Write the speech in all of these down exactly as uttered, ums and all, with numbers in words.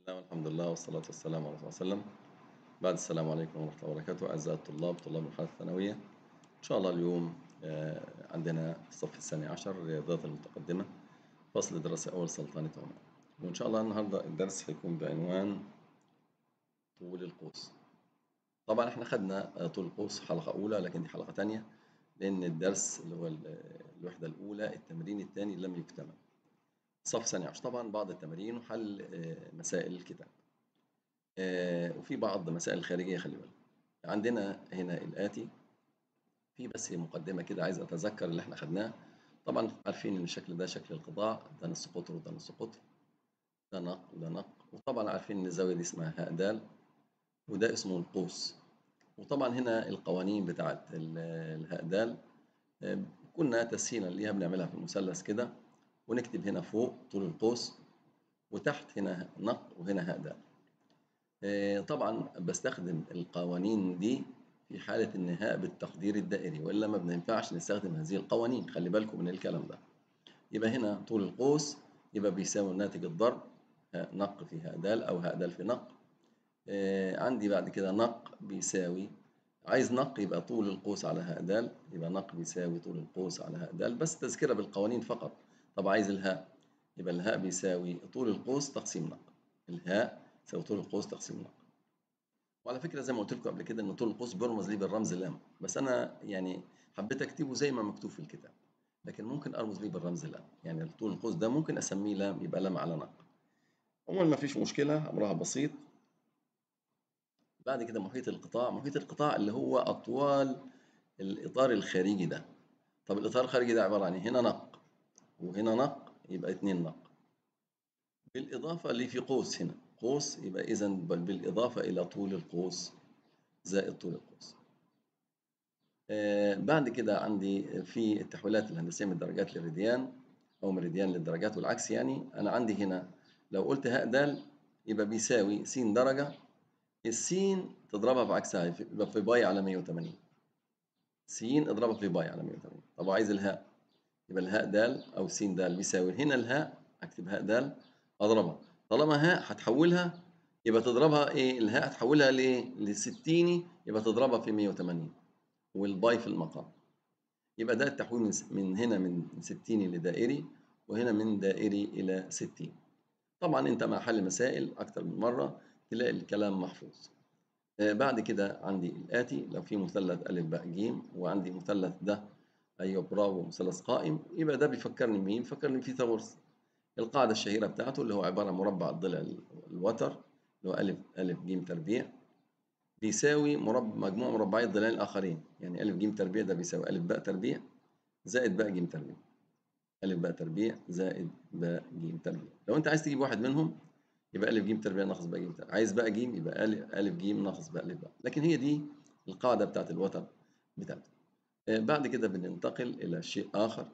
الله والحمد لله والصلاة والسلام على رسول الله صلى الله عليه وسلم. بعد السلام عليكم ورحمة الله وبركاته. أعزائي الطلاب طلاب المرحلة الثانوية، إن شاء الله اليوم آه، عندنا الصف الثاني عشر الرياضيات المتقدمة، فصل دراسي أول سلطنة عمان. وإن شاء الله النهاردة الدرس هيكون بعنوان طول القوس. طبعا احنا خدنا آه، طول القوس حلقة أولى، لكن دي حلقة تانية لأن الدرس اللي هو ال- الوحدة الأولى التمرين الثاني لم يكتمل. صف ثاني عشر طبعا بعض التمارين وحل آه، مسائل الكتاب. آه، وفي بعض مسائل الخارجية. خلي بالك عندنا هنا الآتي، في بس مقدمة كده عايز أتذكر اللي احنا خدناه. طبعا عارفين إن الشكل ده شكل القطاع، ده نص قطر وده نص قطر، ده نق وده نق. وطبعا عارفين إن الزاوية دي اسمها هاء دال، وده اسمه القوس. وطبعا هنا القوانين بتاعت ال- الهاء دال آه، كنا تسهيلا ليها بنعملها في المثلث كده، ونكتب هنا فوق طول القوس، وتحت هنا نق وهنا هاء دال. آه، طبعا بستخدم القوانين دي في حالة النهاء بالتقدير الدائري، وإلا ما بننفعش نستخدم هذه القوانين. خلي بالكم من الكلام ده. يبقى هنا طول القوس يبقى بيساوي ناتج الضرب هاء نق في هاء دال أو هاء دال في نق. آه، عندي بعد كده نق بيساوي، عايز نق يبقى طول القوس على هاء دال، يبقى نق بيساوي طول القوس على هاء دال، بس تذكرة بالقوانين فقط. طب عايز الهاء، يبقى الهاء بيساوي طول القوس تقسيم نق. الهاء يساوي طول القوس تقسيم نق. وعلى فكرة زي ما قلت لكم قبل كده إن طول القوس بيرمز ليه بالرمز لام، بس أنا يعني حبيت أكتبه زي ما مكتوب في الكتاب، لكن ممكن أرمز ليه بالرمز لام. يعني طول القوس ده ممكن أسميه لام، يبقى لام على نق. عموما ما فيش مشكلة، أمرها بسيط. بعد كده محيط القطاع، محيط القطاع اللي هو أطوال الإطار الخارجي ده. طب الإطار الخارجي ده عبارة عن إيه؟ هنا نق وهنا نق، يبقى اتنين نق، بالإضافة اللي في قوس هنا قوس، يبقى إذا بالإضافة إلى طول القوس زائد طول القوس. آه، بعد كده عندي في التحويلات الهندسية من الدرجات للراديان أو ميريديان للدرجات والعكس. يعني أنا عندي هنا لو قلت هاء دال يبقى بيساوي س درجة، السين تضربها في عكسها يبقى في باي على مية وتمانين. س اضربها في باي على مية وتمانين. طب عايز الهاء، يبقى الهاء دال أو س دال بيساوي هنا الهاء، أكتب هاء دال أضربها، طالما هاء هتحولها يبقى تضربها إيه؟ الهاء هتحولها لإيه؟ لستيني، يبقى تضربها في مية وتمانين، والباي في المقام. يبقى ده التحويل من من هنا من ستين لدائري، وهنا من دائري إلى ستين. طبعا أنت مع حل مسائل أكتر من مرة تلاقي الكلام محفوظ. آه بعد كده عندي الآتي، لو في مثلث أ ب ج وعندي مثلث ده أيوه برافو مثلث قائم، يبقى ده بيفكرني بمين؟ بيفكرني بفيثاغورس. القاعدة الشهيرة بتاعته اللي هو عبارة عن مربع الضلع الوتر اللي هو أ أ ج تربيع بيساوي مربع مجموع مربعي الضلعين الآخرين. يعني أ ج تربيع ده بيساوي أ ب تربيع زائد باء ج تربيع. أ باء تربيع زائد باء ج تربيع. لو أنت عايز تجيب واحد منهم يبقى أ ج تربيع ناقص باء ج تربيع، عايز باء ج يبقى أ ج ناقص باء باء. لكن هي دي القاعدة بتاعت الوتر بتاعته. آه بعد كده بننتقل إلى شيء آخر.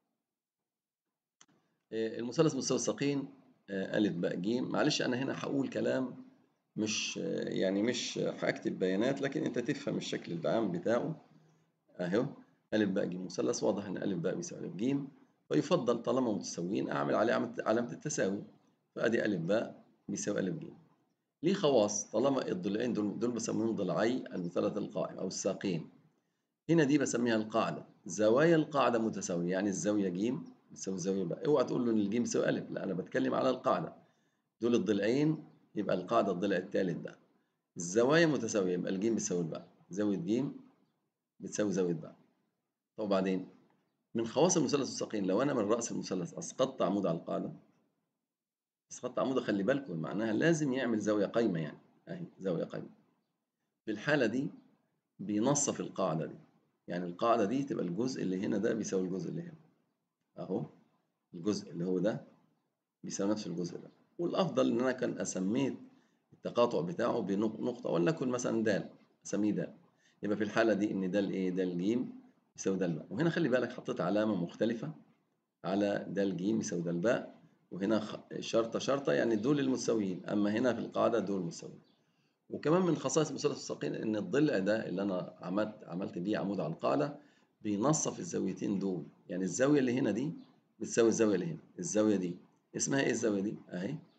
آه المثلث مستوي الساقين آه أ باء ج. معلش أنا هنا هقول كلام مش آه يعني مش هكتب بيانات، لكن أنت تفهم الشكل العام بتاعه. أهو أ باء ج مثلث، واضح إن أ باء بيساوي أ ج، ويفضل طالما متساويين أعمل عليه علامة التساوي. فأدي أ باء بيساوي أ ج. ليه خواص، طالما الضلعين دول دول بسميهم ضلعي المثلث القائم أو الساقين. هنا دي بسميها القاعدة، زوايا القاعدة متساوية، يعني الزاوية ج بتساوي الزاوية باء. اوعى تقول له إن الج بيساوي أ، لا أنا بتكلم على القاعدة. دول الضلعين يبقى القاعدة الضلع الثالث ده. الزوايا متساوية يبقى الج بيساوي الباء، زاوية ج بتساوي زاوية باء. طب وبعدين من خواص المثلث الساقين، لو أنا من رأس المثلث أسقطت عمود على القاعدة، أسقطت عمودة، خلي بالكم معناها لازم يعمل زاوية قايمة، يعني أهي زاوية قايمة. في الحالة دي بينصف القاعدة دي، يعني القاعدة دي تبقى الجزء اللي هنا ده بيساوي الجزء اللي هنا أهو، الجزء اللي هو ده بيساوي نفس الجزء ده. والأفضل إن أنا كان أسميت التقاطع بتاعه بنقطة، ولنكن مثلا د، أسميه د. يبقى في الحالة دي إن ده الإيه؟ ده الجيم يساوي ده الباء. وهنا خلي بالك حطيت علامة مختلفة على ده الجيم يساوي ده الباء، وهنا شرطة شرطة، يعني دول المتساويين، أما هنا في القاعدة دول متساويين. وكمان من خصائص مثلث الساقين ان الضلع ده اللي انا عملت عملت بيه عمود على القاعده بينصف الزاويتين دول. يعني الزاويه اللي هنا دي بتساوي الزاويه اللي هنا. الزاويه دي اسمها ايه؟ الزاويه دي اهي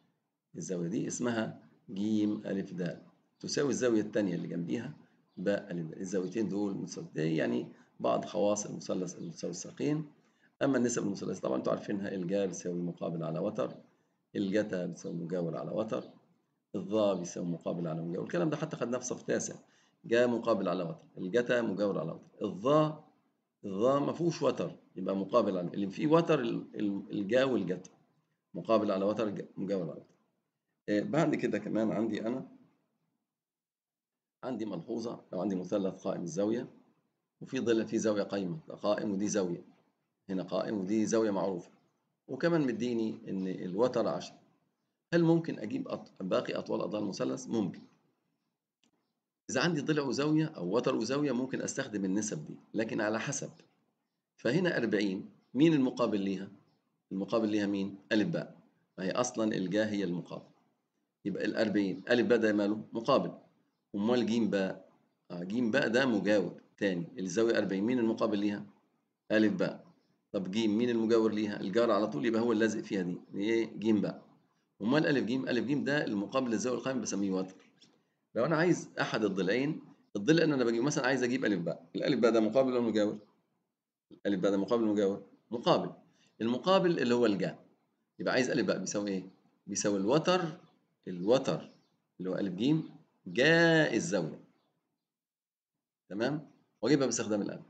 الزاوية دي اسمها ج أ د، تساوي الزاوية التانية اللي جنبيها ب أ د. الزاويتين دول متساويين، يعني بعض خواص المثلث المتساوي الساقين. أما النسب المثلثة طبعا أنتوا عارفينها، الجا بتساوي مقابل على وتر، الجتا بتساوي مجاور على وتر، الظا بيساوي مقابل على مجاور. الكلام ده حتى خدناه في صف تاسع، جا مقابل على وتر، الجتا مجاور على وتر، الظا الظا ما فيهوش وتر يبقى مقابل على، اللي فيه وتر الجا والجتا، مقابل على وتر مجاور على وتر. آه بعد كده كمان عندي أنا عندي ملحوظة، لو عندي مثلث قائم الزاوية وفي ضلع فيه زاوية قايمة، ده قائم ودي زاوية، هنا قائم ودي زاوية معروفة، وكمان مديني إن الوتر عشرة. هل ممكن أجيب أط... باقي أطوال أضلاع المثلث؟ ممكن. إذا عندي ضلع وزاوية أو وتر وزاوية ممكن أستخدم النسب دي، لكن على حسب. فهنا أربعين مين المقابل ليها؟ المقابل ليها مين؟ ألف باء، ما هي أصلا الجا هي المقابل، يبقى الأربعين ألف باء ده ماله؟ مقابل. أمال جيم باء؟ آه جيم باء ده مجاور تاني، الزاوية أربعين مين المقابل ليها؟ ألف باء. طب جيم مين المجاور ليها؟ الجار على طول، يبقى هو اللازق فيها دي إيه؟ جيم باء. أمال ألف جيم؟ ألف جيم ده المقابل للزاوية القائمة بسميه وتر. لو أنا عايز أحد الضلعين، الضلع اللي أنا بجيبه مثلا عايز أجيب ألف باء، الألف باء ده مقابل ولا مجاور؟ الألف باء ده مقابل ولا مجاور؟ مقابل. المقابل اللي هو الجا، يبقى عايز ألف باء بيساوي إيه؟ بيساوي الوتر، الوتر اللي هو ألف جيم جاء الزاوية، تمام؟ وأجيبها باستخدام الألف.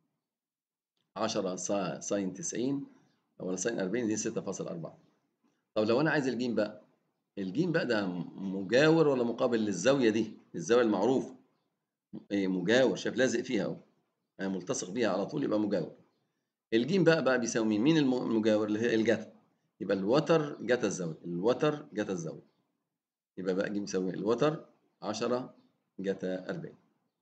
عشرة ساين تسعين ولا ساين أربعين دي ستة فاصلة أربعة. طب لو أنا عايز الجيم بقى، الجيم بقى ده مجاور ولا مقابل للزاوية دي؟ الزاوية المعروفة إيه؟ مجاور، شايف لازق فيها أهو، يعني ملتصق بيها على طول، يبقى مجاور. الجيم بقى بقى بيساوي مين؟ مين المجاور؟ اللي هي الجتا، يبقى الوتر جتا الزاوية، الوتر جتا الزاوية، يبقى بقى جيم يساوي الوتر عشرة جتا أربعين.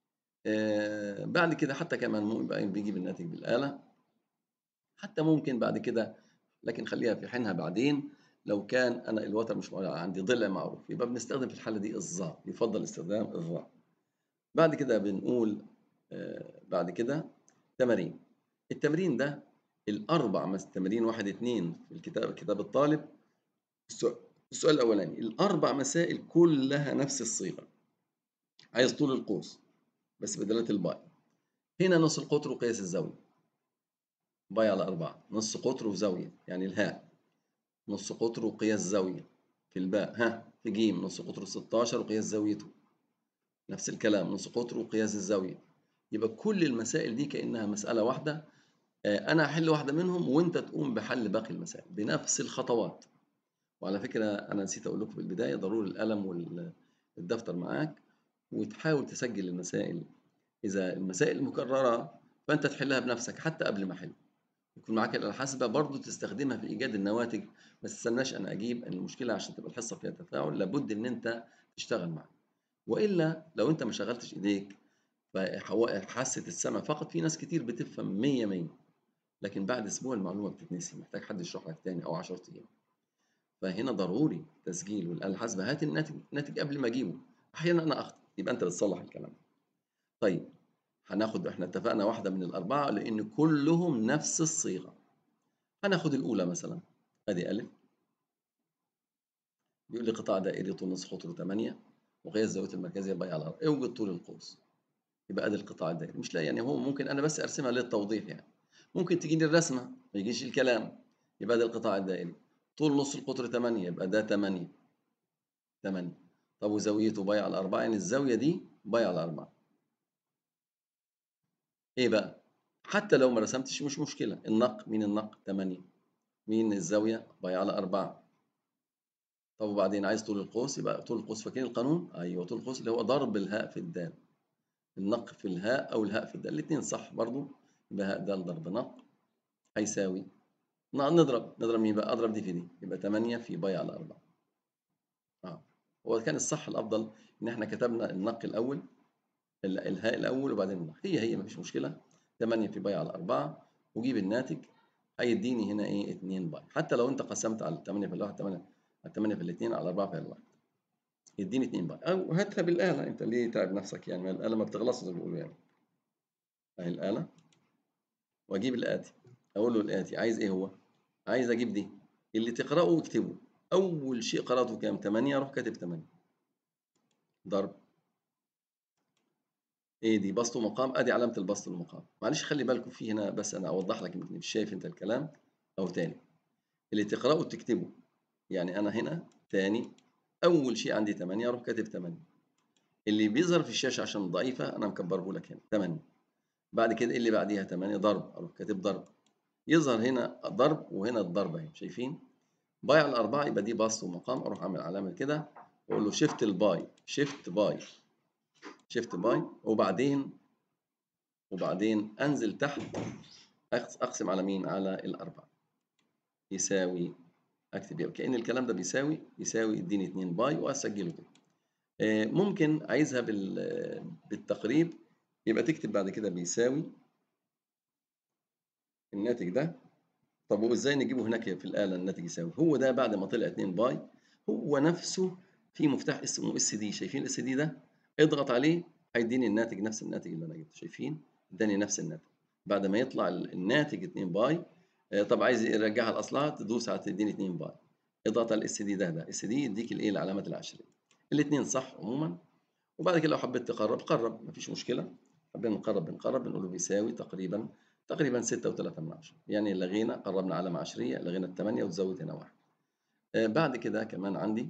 آه بعد كده حتى كمان ممكن بقى بيجيب الناتج بالآلة، حتى ممكن بعد كده، لكن خليها في حينها بعدين. لو كان انا الوتر مش عندي ضلع معروف، يبقى بنستخدم في الحاله دي الظا، يفضل استخدام الظا. بعد كده بنقول آه بعد كده تمارين. التمرين ده الاربع مثلا تمارين واحد اتنين في الكتاب، كتاب الطالب. السؤال, السؤال الاولاني، الاربع مسائل كلها نفس الصيغه، عايز طول القوس بس بدلاله الباي. هنا نص القطر وقياس الزاويه، باي على أربعة، نص قطر وزاويه يعني الهاء، نص قطر وقياس زاوية في الباء، ها في جيم نص قطر ستاشر وقياس زاويته، نفس الكلام نص قطر وقياس الزاوية. يبقى كل المسائل دي كأنها مسألة واحدة، أنا هحل واحدة منهم وأنت تقوم بحل باقي المسائل بنفس الخطوات. وعلى فكرة أنا نسيت أقول لكم في البداية، ضروري القلم والدفتر معاك وتحاول تسجل المسائل. إذا المسائل مكررة فأنت تحلها بنفسك حتى قبل ما أحل، يكون معاك الآلة الحاسبة برضه تستخدمها في إيجاد النواتج. ما تستناش أنا أجيب المشكلة عشان تبقى الحصة فيها تفاعل، لابد إن أنت تشتغل معاها. وإلا لو أنت ما شغلتش إيديك فحاسة السمع فقط، في ناس كتير بتفهم مية مية، لكن بعد أسبوع المعلومة بتتنسي، محتاج حد يشرح لك تاني أو عشرة أيام. فهنا ضروري تسجيل والآلة الحاسبة، هات الناتج الناتج قبل ما أجيبه، أحيانا أنا أخطأ يبقى أنت بتصلح الكلام. طيب هناخد، إحنا اتفقنا واحدة من الأربعة لأن كلهم نفس الصيغة. هناخد الأولى مثلا، أدي ألف، بيقول لي قطاع دائري طول نصف قطره تمانية وقياس زاويته المركزية باي على ار، اوجد طول القوس. يبقى ادي القطاع الدائري، مش لا يعني هو ممكن انا بس ارسمها للتوضيح، يعني ممكن تجيني الرسمة ما يجيش الكلام. يبقى ده القطاع الدائري طول نص القطر تمانية، يبقى ده تمانية تمانية. طب وزاويته باي على أربعة، يعني الزاوية دي باي على أربعة. ايه بقى؟ حتى لو ما رسمتش مش مشكلة، النق مين؟ النق تمانية، مين الزاوية؟ باي على أربعة. طب وبعدين عايز طول القوس، يبقى طول القوس فاكرين القانون؟ ايوه طول القوس اللي هو ضرب الهاء في الدال، النق في الهاء او الهاء في الدال، الاثنين صح برضو. يبقى هاء دال ضرب نق هيساوي، نضرب نضرب مين بقى؟ اضرب دي في دي، يبقى تمانية في باي على أربعة. اه هو كان الصح الافضل ان احنا كتبنا النق الاول، الهاء الاول وبعدين النق، هي هي مفيش مشكله. تمانية في باي على أربعة، وجيب الناتج هيديني هنا ايه؟ اتنين باي. حتى لو انت قسمت على تمانية في الواحد تمانية، على تمانية في الاثنين على أربعة في الواحد، يديني اتنين باي. او هاتها بالآلة، انت ليه تعب نفسك يعني؟ الآلة ما بتغلصش زي ما بيقولوا يعني. اهي الآلة، واجيب الآتي، اقول له الآتي عايز ايه؟ هو عايز اجيب دي، اللي تقرأه واكتبه أول شيء قرأته كام؟ تمانية، أروح كاتب تمانية ضرب إيه دي؟ بسط ومقام، أدي علامة البسط والمقام. معلش خلي بالكم في هنا، بس أنا أوضح لك يمكن مش شايف أنت الكلام، أو تاني اللي تقرأه وتكتبه. يعني أنا هنا تاني أول شيء عندي تمانية، أروح كاتب تمانية. اللي بيظهر في الشاشة عشان ضعيفة أنا مكبره لك هنا تمانية. بعد كده اللي بعديها تمانية ضرب، أروح كاتب ضرب. يظهر هنا ضرب وهنا الضرب أهي، شايفين؟ باي على الأربعة يبقى دي بسط ومقام، أروح أعمل علامة كده وأقول له شيفت الباي، شيفت باي، شيفت باي، وبعدين وبعدين أنزل تحت أقسم على مين؟ على الأربعة. يساوي، أكتب يبقى كأن الكلام ده بيساوي يساوي يديني اتنين باي وأسجله كده. آه، ممكن عايزها بالتقريب، يبقى تكتب بعد كده بيساوي الناتج ده. طب وازاي نجيبه هناك في الآلة الناتج يساوي؟ هو ده بعد ما طلع اتنين باي، هو نفسه في مفتاح اسمه اس دي، شايفين الاس دي ده؟ اضغط عليه هيديني الناتج، نفس الناتج اللي انا جبته، شايفين؟ اداني نفس الناتج بعد ما يطلع الناتج اتنين باي. آه، طب عايز يرجعها لاصلها، تدوس على تديني اتنين باي، اضغط على الاس دي ده ده اس دي يديك الايه؟ العلامات العشريه. الاثنين صح عموما. وبعد كده لو حبيت تقرب قرب، مفيش مشكله. حبينا نقرب بنقرب، بنقول له بيساوي تقريبا تقريبا ستة وتلاتة من عشرة، يعني لغينا قربنا علامة عشرية، لغينا الثمانية وتزود هنا واحد. آه بعد كده كمان عندي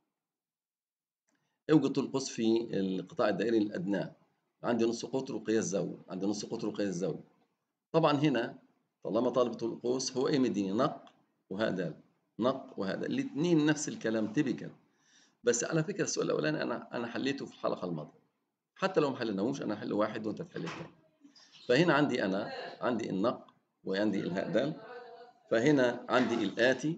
اوجد طول قوس في القطاع الدائري الأدنى. عندي نص قطر وقياس زاوية، عندي نص قطر وقياس زاوية. طبعا هنا طالما طالب طول القوس هو ايه مديني؟ نق وهذا، نق وهذا الاثنين نفس الكلام تيبيكال. بس على فكرة السؤال الأولاني أنا أنا حليته في الحلقة الماضية، حتى لو ما حلناهوش أنا هحل واحد وأنت تحل الثاني. فهنا عندي أنا عندي النق وعندي الهاء دال. فهنا عندي الآتي،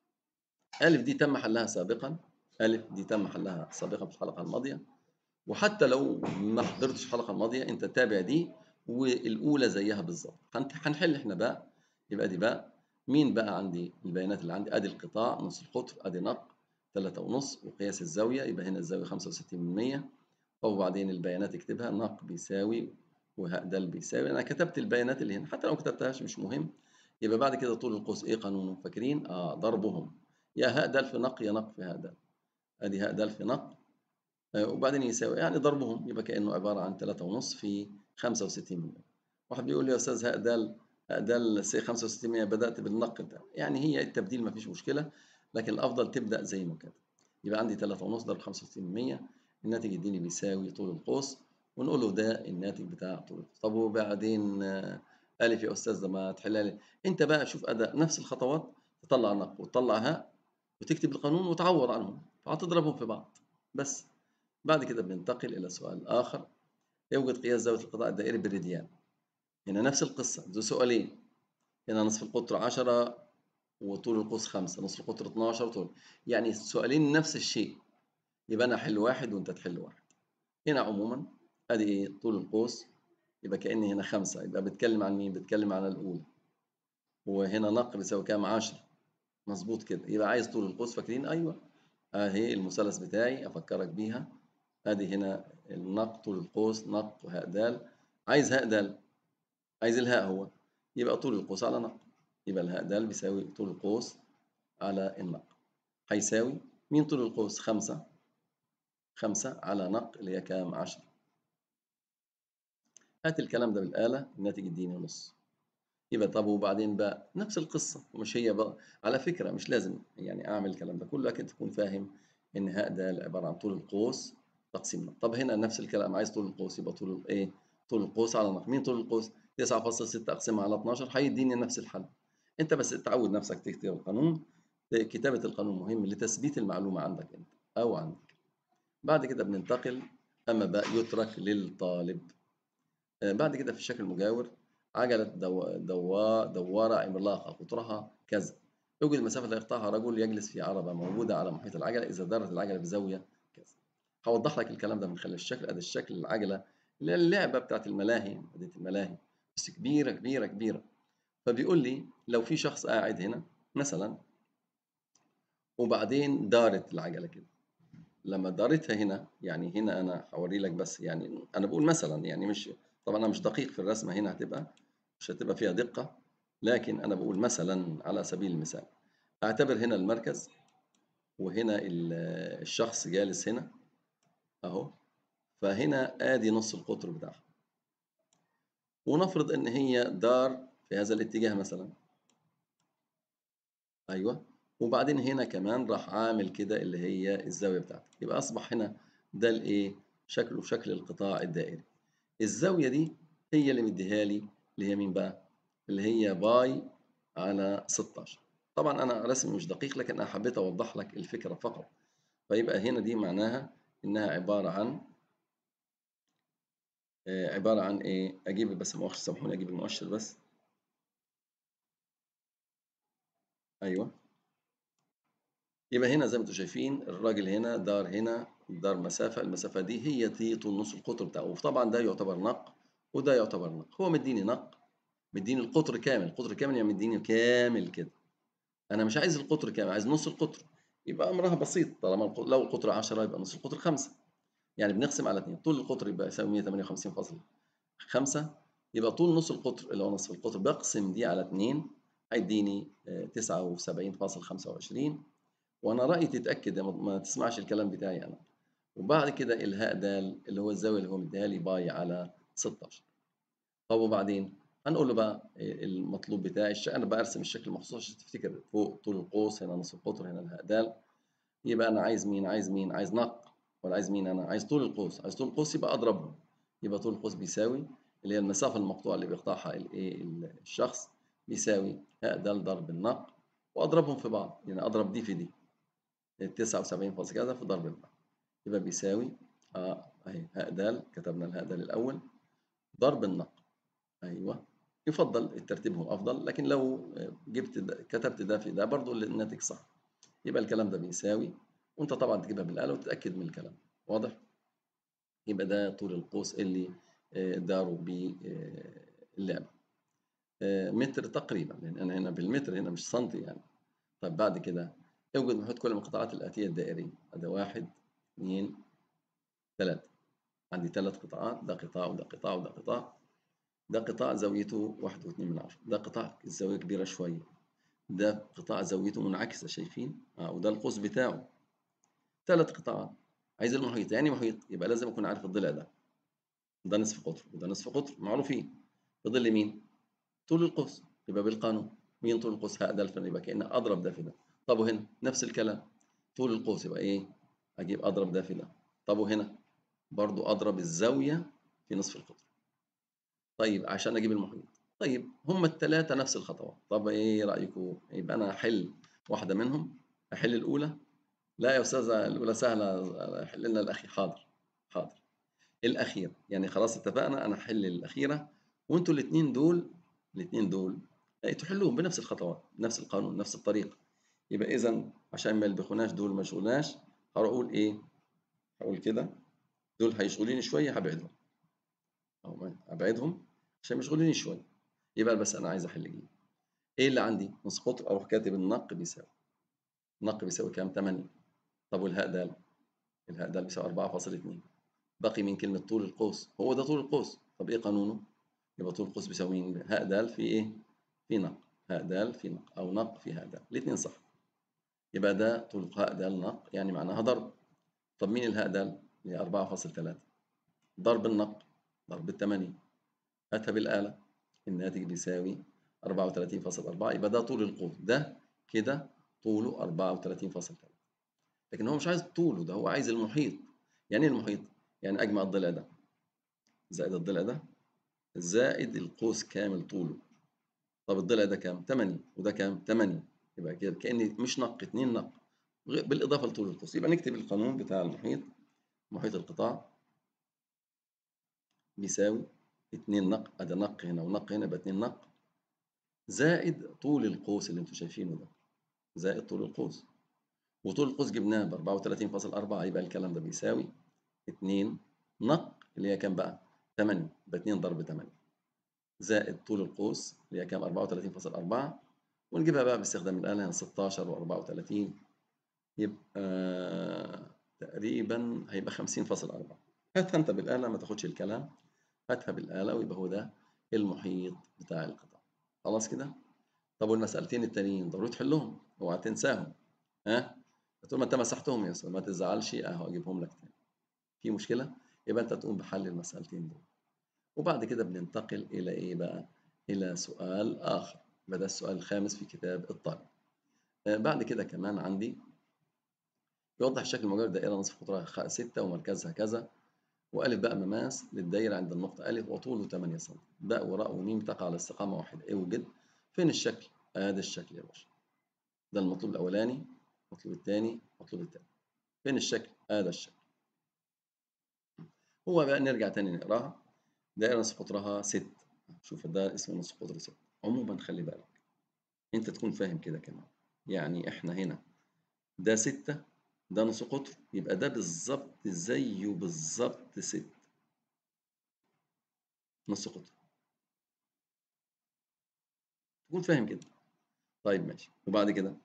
ألف دي تم حلها سابقا، ألف دي تم حلها سابقا في الحلقة الماضية. وحتى لو ما حضرتش الحلقة الماضية أنت تابع دي، والأولى زيها بالظبط. هنحل إحنا بقى، يبقى دي بقى مين بقى؟ عندي البيانات اللي عندي أدي القطاع، نص القطر، أدي نق تلاتة ونص، وقياس الزاوية يبقى هنا الزاوية خمسة وستين من مية. وبعدين البيانات اكتبها، نق بيساوي وهاء دال بيساوي. أنا كتبت البيانات اللي هنا، حتى لو ما كتبتهاش مش مهم. يبقى بعد كده طول القوس إيه قانونه؟ فاكرين؟ آه ضربهم، يا هاء دال في نق يا نق في هاء دال. أدي هاء دال في نق، آه وبعدين يساوي يعني ضربهم، يبقى كأنه عبارة عن تلاتة ونص في خمسة وستين من مية. واحد بيقول لي يا أستاذ هاء دال، هاء دال سي خمسة وستين من مية بدأت بالنق ده، يعني هي التبديل ما فيش مشكلة، لكن الأفضل تبدأ زي ما كده. يبقى عندي تلاتة ونص ضرب خمسة وستين من مية، الناتج يديني بيساوي طول القوس، ونقول له ده الناتج بتاع طول القوس. طب وبعدين آه، ألف يا أستاذ ده ما تحلها لي أنت بقى، شوف أداء نفس الخطوات، تطلع نق وتطلع هاء وتكتب القانون وتعوض عنهم، فهتضربهم في بعض بس. بعد كده بننتقل إلى سؤال آخر، يوجد قياس زاوية القطاع الدائري بالراديان. هنا نفس القصة، دول سؤالين. هنا نصف القطر عشرة وطول القوس خمسة، نصف القطر اتناشر طول، يعني سؤالين نفس الشيء. يبقى أنا أحل واحد وأنت تحل واحد. هنا عموما أدي إيه؟ طول القوس، يبقى كأني هنا خمسة، يبقى بتكلم عن مين؟ بتكلم عن الأولى. وهنا نق بيساوي كام؟ عشرة، مظبوط كده. يبقى عايز طول القوس، فاكرين؟ أيوه، أهي المثلث بتاعي أفكرك بيها. أدي هنا النق طول القوس، نق وهاء دال. عايز هاء دال، عايز الهاء هو، يبقى طول القوس على نق، يبقى الهاء دال بيساوي طول القوس على النق. هيساوي مين طول القوس؟ خمسة، خمسة على نق اللي هي كام؟ عشرة. هات الكلام ده بالآلة، الناتج يديني نص. يبقى طب وبعدين بقى نفس القصة، ومش هي بقى على فكرة مش لازم يعني أعمل الكلام ده كله، لكن تكون فاهم إن هاء ده عبارة عن طول القوس تقسيم نق. طب هنا نفس الكلام، عايز طول القوس، يبقى طول إيه؟ طول القوس على نق. مين طول القوس؟ تسعة فاصلة ستة أقسمها على اتناشر هيديني نفس الحل. أنت بس تعود نفسك تكتب القانون. كتابة القانون مهم لتثبيت المعلومة عندك أنت أو عندك. بعد كده بننتقل، أما بقى يترك للطالب. آه، بعد كده في الشكل المجاور، عجلة دو... دو... دوارة عملاقة قطرها كذا، يوجد المسافة التي يقطعها رجل يجلس في عربة موجودة على محيط العجلة إذا دارت العجلة بزاوية كذا. هوضح لك الكلام ده من خلال الشكل. أدي الشكل العجلة اللي هي اللعبة بتاعت الملاهي، أدي الملاهي بس كبيرة كبيرة كبيرة. فبيقول لي لو في شخص قاعد هنا مثلا، وبعدين دارت العجلة كده، لما دارتها هنا، يعني هنا أنا هوري لك بس، يعني أنا بقول مثلا، يعني مش طبعا أنا مش دقيق في الرسمة هنا، هتبقى مش هتبقى فيها دقة، لكن أنا بقول مثلا على سبيل المثال، أعتبر هنا المركز وهنا الشخص جالس هنا اهو، فهنا ادي نص القطر بتاعها، ونفرض ان هي دار في هذا الاتجاه مثلا، ايوه، وبعدين هنا كمان راح عامل كده اللي هي الزاويه بتاعتك، يبقى اصبح هنا ده الايه شكله شكل القطاع الدائري. الزاويه دي هي اللي مديها لي، اللي هي مين بقى؟ اللي هي باي على ستاشر. طبعا انا رسمي مش دقيق، لكن انا حبيت اوضح لك الفكره فقط. فيبقى هنا دي معناها انها عباره عن آه، عباره عن ايه؟ اجيب بس مؤشر، سامحوني اجيب المؤشر بس. ايوه، يبقى هنا زي ما انتم شايفين الراجل هنا دار هنا دار مسافة، المسافة دي هي دي طول نص القطر بتاعه، وطبعا ده يعتبر نق وده يعتبر نق. هو مديني نق، مديني القطر كامل، القطر كامل يعني مديني كامل كده. انا مش عايز القطر كامل، عايز نص القطر. يبقى امرها بسيط، طالما الق- لو القطر عشرة يبقى نص القطر خمسة. يعني بنقسم على اتنين، طول القطر يبقى يساوي مية وتمانية وخمسين فاصلة خمسة، يبقى طول نص القطر اللي هو نصف القطر بقسم دي على اتنين هيديني آه، تسعة وسبعين فاصلة خمسة وعشرين. وانا رايي تتاكد ما ما تسمعش الكلام بتاعي انا. وبعد كده الهاء دال اللي هو الزاويه اللي هو مديها لي باي على ستاشر. طب وبعدين هنقول له بقى إيه المطلوب بتاعي. الش- انا برسم الشكل مخصوص عشان تفتكر، فوق طول القوس، هنا نص القطر، هنا الهاء دال. يبقى انا عايز مين؟ عايز مين؟ عايز نق ولا عايز مين؟ انا عايز طول القوس. عايز طول القوس يبقى اضربهم. يبقى طول القوس بيساوي اللي هي المسافه المقطوعه اللي بيقطعها الايه الشخص، بيساوي هاء دال ضرب النق، واضربهم في بعض، يعني اضرب دي في دي، تسعة وسبعين فاصلة كذا في ضرب الباء، يبقى بيساوي اه اهي هاء دال، كتبنا الهاء دال الاول ضرب النق. ايوه، يفضل الترتيب هو افضل، لكن لو جبت ده كتبت ده في ده برضه الناتج صح. يبقى الكلام ده بيساوي، وانت طبعا تجيبها بالاله وتتاكد من الكلام واضح. يبقى ده طول القوس اللي آه، داروا بيه آه، اللعبه، آه، متر تقريبا، لان انا هنا بالمتر هنا مش سنتي يعني. طب بعد كده اوجد محيط كل القطاعات الاتيه الدائريه. ادي واحد اثنين ثلاثة، عندي ثلاث قطاعات، ده قطاع وده قطاع وده قطاع. ده قطاع زاويته واحد واتنين من عشرة، ده قطاع الزاوية كبيرة شوية، ده قطاع زاويته منعكسة شايفين؟ اه، وده القوس بتاعه. ثلاث قطاعات، عايز المحيط. يعني محيط يبقى لازم أكون عارف الضلع ده، ده نصف قطر وده نصف قطر معروفين. فضل مين؟ طول القوس. يبقى بالقانون مين طول القوس؟ هاء ده، يبقى كأن أضرب ده في ده. طب وهنا نفس الكلام، طول القوس يبقى إيه؟ أجيب أضرب ده في ده. طب وهنا برضو أضرب الزاوية في نصف القطر. طيب عشان أجيب المحيط، طيب هما التلاتة نفس الخطوات. طب إيه رأيكم؟ يبقى أنا أحل واحدة منهم، أحل الأولى. لا يا أستاذة الأولى سهلة، حل لنا الأخير. حاضر حاضر، الأخير يعني خلاص اتفقنا، أنا أحل الأخيرة، وأنتوا الاتنين دول، الاتنين دول إيه، تحلوهم بنفس الخطوات، نفس القانون، نفس الطريقة. يبقى إذا عشان ما يلبخوناش دول ما يشغلناش، هروح أقول إيه؟ هقول كده، دول هيشغلوني شوية هبعدهم، أو أبعدهم عشان يشغلوني شوية. يبقى بس أنا عايز أحل جديد. إيه اللي عندي؟ نص قطر، أروح كاتب النق بيساوي، النق بيساوي كام؟ تمانية. طب والهاء دال؟ الهاء دال بيساوي أربعة فاصلة اتنين. باقي من كلمة طول القوس، هو ده طول القوس. طب إيه قانونه؟ يبقى طول القوس بيساوي مين؟ هاء دال في إيه؟ في نق. هاء دال في نق، أو نق في هاء دال، الاتنين صح. يبقى ده طول هاء دال نق، يعني معناها ضرب. طب مين الهاء دال؟ هي أربعة فاصلة ثلاثة، ضرب النق ضرب الثمانية، هاتها بالآلة، الناتج بيساوي أربعة وثلاثين فاصلة أربعة. يبقى ده طول القوس، ده كده طوله أربعة وثلاثين فاصلة ثلاثة. لكن هو مش عايز طوله، ده هو عايز المحيط. يعني ايه المحيط؟ يعني اجمع الضلع ده زائد الضلع ده زائد القوس كامل طوله. طب الضلع ده كام؟ تمانية، وده كام؟ تمانية. يبقى كده كأني مش نق، اتنين نق بالاضافه لطول القوس. يبقى نكتب القانون بتاع المحيط. محيط القطاع بيساوي اتنين نق، ادي نق هنا ونق هنا، يبقى اتنين نق زائد طول القوس اللي انتم شايفينه ده، زائد طول القوس. وطول القوس جبناه ب أربعة وثلاثين فاصلة أربعة، يبقى الكلام ده بيساوي اتنين نق اللي هي كام بقى؟ تمانية، يبقى اتنين ضرب تمانية زائد طول القوس اللي هي كام؟ أربعة وثلاثين فاصلة أربعة. ونجيبها بقى باستخدام الآلة، يعني ستاشر و34، يبقى تقريبا هيبقى خمسين فاصلة أربعة. هاتها انت بالآلة، ما تاخدش الكلام، هاتها بالآلة ويبقى هو ده المحيط بتاع القطاع. خلاص كده. طب والمسألتين التانيين ضروري تحلهم، اوعى تنساهم. ها؟ تقول ما انت مسحتهم يا استاذ، ما تزعلش اهو اجيبهم لك تاني. في مشكله؟ يبقى انت تقوم بحل المسألتين دول. وبعد كده بننتقل الى ايه بقى؟ الى سؤال اخر، يبقى ده السؤال الخامس في كتاب الطالب. آه بعد كده كمان عندي يوضح شكل مجرد دائره نصف قطرها ستة ومركزها كذا، وألف باء مماس للدايرة عند النقطة ألف وطوله ثمانية سم، باء وراء وميم تقع على استقامة واحدة، اوجد. فين الشكل؟ ادي الشكل يا باشا. ده المطلوب الأولاني، المطلوب الثاني، المطلوب الثالث. فين الشكل؟ هذا الشكل. هو بقى نرجع تاني نقراها. دائرة نصف قطرها ست. شوف ده اسمه نصف قطر ست. عموما خلي بالك انت تكون فاهم كده كمان. يعني احنا هنا ده ستة، ده نص قطر، يبقى ده بالظبط زيه بالظبط ست نص قطر. تكون فاهم كده. طيب ماشي. وبعد كده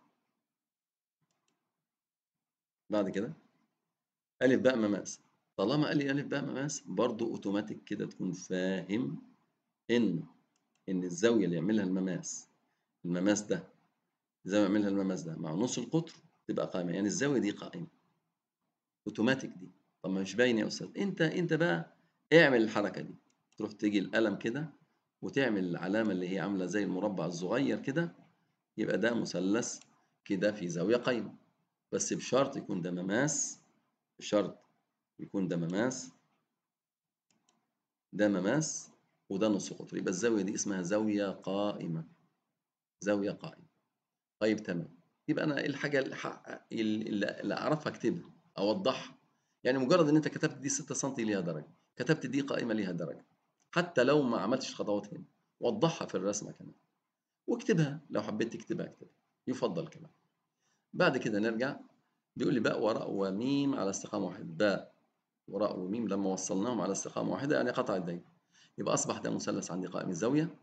بعد كده ألف باء مماس. طالما قال لي ألف باء مماس برضه أوتوماتيك كده تكون فاهم إن إن الزاوية اللي يعملها المماس، المماس ده الزاوية اللي يعملها المماس ده مع نص القطر تبقى قائمة، يعني الزاوية دي قائمة. أوتوماتيك دي. طب ما مش باين يا أستاذ. أنت أنت بقى اعمل الحركة دي. تروح تيجي القلم كده وتعمل العلامة اللي هي عاملة زي المربع الصغير كده، يبقى ده مثلث كده في زاوية قايمة. بس بشرط يكون ده مماس، بشرط يكون ده مماس، ده مماس، وده نص قطر، يبقى الزاوية دي اسمها زاوية قائمة. زاوية قائمة. طيب تمام. يبقى أنا الحاجة اللي, اللي, اللي أعرفها أكتبها أوضحها. يعني مجرد إن أنت كتبت دي ستة سم ليها درجة، كتبت دي قائمة ليها درجة، حتى لو ما عملتش خطوات هنا وضحها في الرسمة كمان واكتبها. لو حبيت تكتبها اكتبها، يفضل كمان. بعد كده نرجع. بيقول لي باء وراء وميم على استقامة واحدة. باء وراء وميم لما وصلناهم على استقامة واحدة يعني قطع الدايرة، يبقى أصبح ده مثلث عندي قائم الزاوية.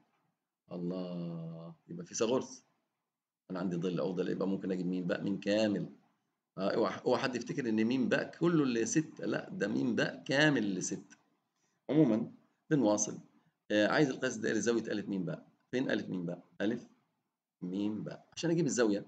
الله، يبقى فيثاغورس. أنا عندي ظل أو ظل، يبقى ممكن أجيب ميم باء ميم كامل. آه، اوعى اوعى حد يفتكر إن ميم باء كله اللي ستة، لا ده ميم باء كامل اللي ستة. عموما بنواصل. آه عايز القياس الدائري زاوية ألف ميم باء. فين ألف ميم باء؟ ألف ميم باء. عشان أجيب الزاوية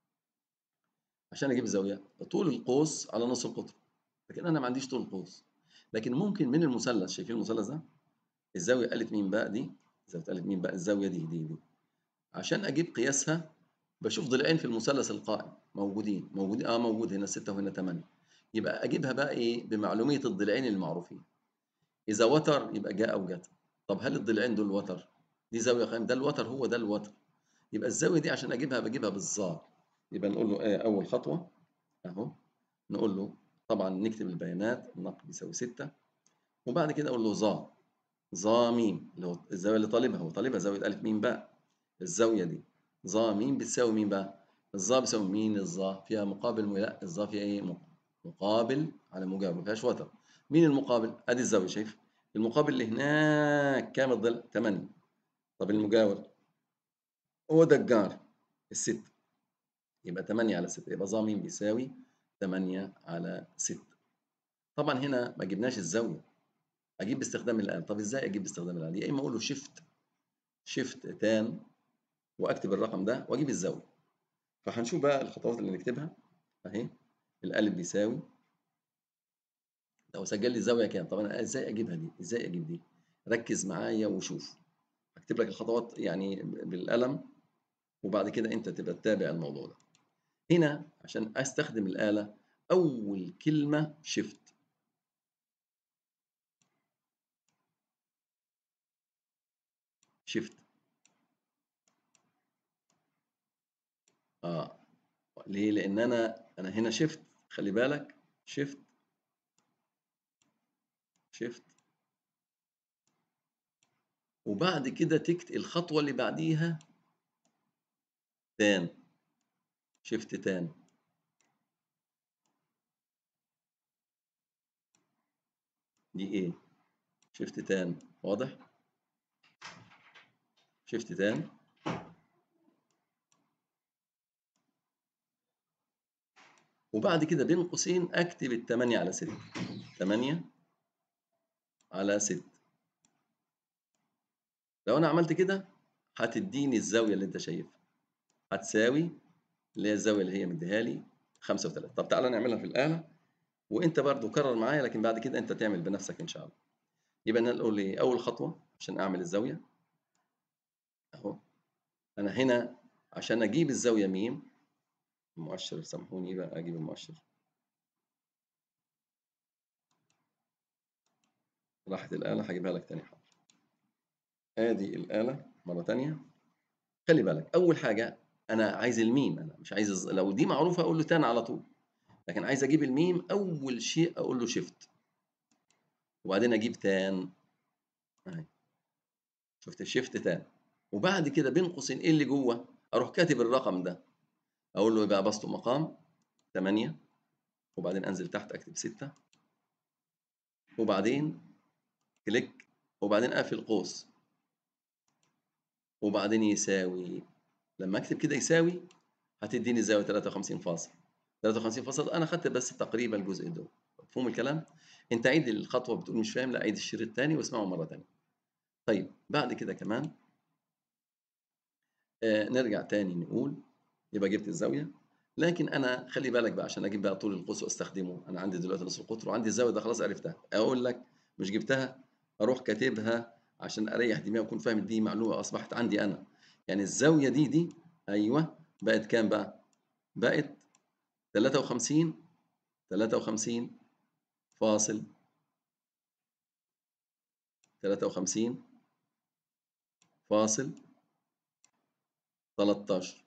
عشان أجيب الزاوية طول القوس على نص القطر. لكن أنا ما عنديش طول القوس، لكن ممكن من المثلث. شايفين المثلث ده؟ الزاوية ألف ميم باء دي، زاوية ألف ميم باء الزاوية دي دي دي عشان أجيب قياسها بشوف ضلعين في المثلث القائم موجودين موجودين اه موجود هنا ستة وهنا ثمانية. يبقى أجيبها بقى إيه؟ بمعلومية الضلعين المعروفين. إذا وتر يبقى جاء أو جت. طب هل الضلعين دول وتر؟ دي زاوية قائمة، ده الوتر، هو ده الوتر. يبقى الزاوية دي عشان أجيبها بجيبها بالظا. يبقى نقول له إيه أول خطوة أهو. نقول له طبعا نكتب البيانات. النقد بيساوي ستة، وبعد كده أقول له ظا. ظا ميم اللي هو الزاوية اللي طالبها، هو طالبها زاوية ألف ميم باء. الزاوية دي ظا ميم بتساوي مين بقى؟ الظا بتساوي مين؟ الظا فيها مقابل م... لا الظا فيها ايه؟ مقابل على موجب، ما فيهاش وتر. مين المقابل؟ ادي الزاوية. شايف المقابل اللي هناك كام الضلع؟ ثمانية. طب المجاور هو ده الجار الست، يبقى ثمانية على ستة، يبقى ظا ميم بيساوي ثمانية على ستة. طبعا هنا ما جبناش الزاوية، اجيب باستخدام الآلة. طب ازاي اجيب باستخدام الآلة؟ يا اما اقول له شيفت شيفت تان واكتب الرقم ده واجيب الزاوية. فهنشوف بقى الخطوات اللي نكتبها اهي. الالف بيساوي، لو سجل لي الزاويه كام. طب انا ازاي اجيبها دي؟ ازاي اجيب دي؟ ركز معايا وشوف. هكتب لك الخطوات يعني بالقلم، وبعد كده انت تبقى تتابع الموضوع ده. هنا عشان استخدم الاله اول كلمه شيفت. شيفت اه ليه؟ لان انا انا هنا شيفت. خلي بالك شيفت شيفت وبعد كده تكت الخطوه اللي بعديها تان. شيفت تان. دي ايه؟ شيفت تان. واضح؟ شيفت تان. وبعد كده بين قوسين اكتب الثمانية على ستة. ثمانية على ستة. لو انا عملت كده هتديني الزاوية اللي انت شايفها، هتساوي اللي هي الزاوية اللي هي مديها لي خمسة وثلاثين. طب تعالى نعملها في الآلة، وأنت برضو كرر معايا، لكن بعد كده أنت تعمل بنفسك إن شاء الله. يبقى نقول إيه أول خطوة عشان أعمل الزاوية أهو. أنا هنا عشان أجيب الزاوية ميم، المؤشر سامحوني بقى أجيب المؤشر، راحت الآلة، هجيبها لك تاني حاضر. آدي الآلة مرة تانية. خلي بالك أول حاجة أنا عايز الميم، أنا مش عايز الز... لو دي معروفة أقول له تان على طول، لكن عايز أجيب الميم أول شيء أقول له شيفت، وبعدين أجيب تان أهي. شفت شيفت تان، وبعد كده بين قوسين إيه اللي جوه؟ أروح كاتب الرقم ده، أقول له يبقى بسطه مقام ثمانية، وبعدين أنزل تحت أكتب ستة، وبعدين كليك، وبعدين أقفل قوس، وبعدين يساوي. لما أكتب كده يساوي هتديني زاوية ثلاثة وخمسين فاصل. ثلاثة وخمسين فاصل أنا خدت بس تقريبا الجزء ده. مفهوم الكلام؟ أنت عيد الخطوة، بتقول مش فاهم، لا عيد الشريط الثاني واسمعه مرة ثانية. طيب بعد كده كمان آه نرجع تاني نقول يبقى جبت الزاوية، لكن أنا خلي بالك بقى عشان أجيب بقى طول القوس وأستخدمه. أنا عندي دلوقتي نص القطر وعندي الزاوية ده خلاص عرفتها، أقول لك مش جبتها أروح كاتبها عشان أريح دماغي وأكون فاهم دي معلومة أصبحت عندي أنا. يعني الزاوية دي دي أيوه بقت كام بقى؟ بقت ثلاثة وخمسين ثلاثة وخمسين فاصل ثلاثة وخمسين فاصل تلتاشر.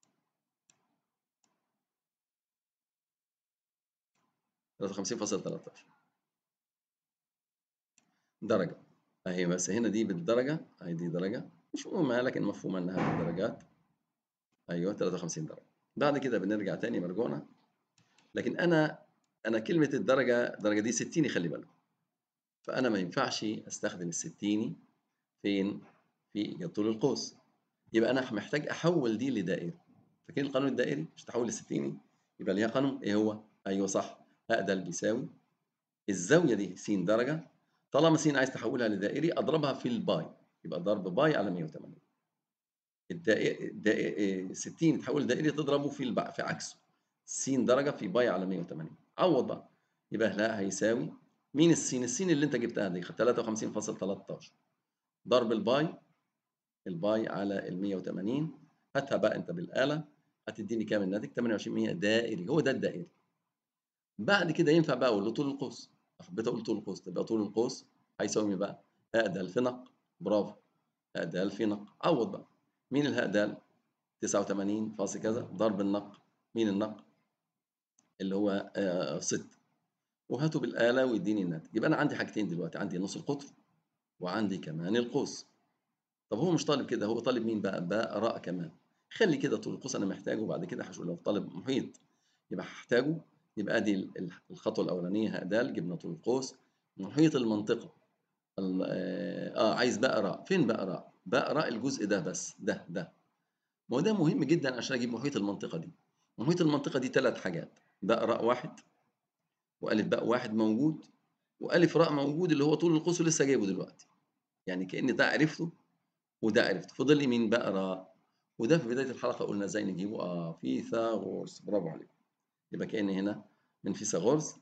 ثلاثة وخمسين فاصل تلتاشر درجة أهي، بس هنا دي بالدرجة أهي، دي درجة مش مهمة لكن مفهومة إنها بالدرجات. أيوه ثلاثة وخمسين درجة. بعد كده بنرجع تاني مرجوعنا، لكن أنا أنا كلمة الدرجة الدرجة دي ستيني خلي بالك، فأنا ما ينفعش أستخدم الستيني فين؟ في طول القوس. يبقى أنا محتاج أحول دي لدائري. فاكرين القانون الدائري؟ مش تحول الستيني يبقى ليها قانون إيه هو؟ أيوه صح، أقدل بيساوي الزاوية دي س درجة، طالما س عايز تحولها لدائري أضربها في الباي، يبقى ضرب باي على مية وثمانين. الدائري ستين تحول دائري تضربه في الب... في عكسه، س درجة في باي على مية وثمانين. عوض بقى، يبقى لا هيساوي مين السين؟ السين اللي أنت جبتها دي ثلاثة وخمسين فاصل تلتاشر ضرب الباي، الباي على ال مية وثمانين. هاتها بقى أنت بالآلة هتديني كام الناتج؟ ثمانية وعشرين بالمية دائري، هو ده الدائري. بعد كده ينفع بقى اقول له طول القوس، حبيت اقول طول القوس تبقى طول القوس هيساوي مين بقى؟ هاء د في نق، برافو، هاء د في نق. عوض بقى مين الهاء د؟ تسعة وثمانين فاصل كذا ضرب النق، مين النق؟ اللي هو آه ستة، وهاته بالآلة ويديني الناتج. يبقى انا عندي حاجتين دلوقتي، عندي نص القطر وعندي كمان القوس. طب هو مش طالب كده، هو طالب مين بقى؟ باء راء كمان. خلي كده طول القوس انا محتاجه، وبعد كده هشوف لو طالب محيط يبقى هحتاجه. يبقى ادي الخطوه الاولانيه هاء د جبنا طول القوس. محيط المنطقه اه آه، عايز باء راء، فين باء راء؟ باء راء الجزء ده بس، ده ده ما هو ده مهم جدا عشان اجيب محيط المنطقه دي. محيط المنطقه دي ثلاث حاجات، باء راء واحد، والف باء واحد موجود، والف راء موجود اللي هو طول القوس لسه جايبه دلوقتي. يعني كأن ده عرفته وده عرفت، فضل لي مين بقى؟ راء. وده في بداية الحلقة قلنا ازاي نجيبه، اه فيثاغورس، برافو عليك. يبقى كأن هنا من فيثاغورس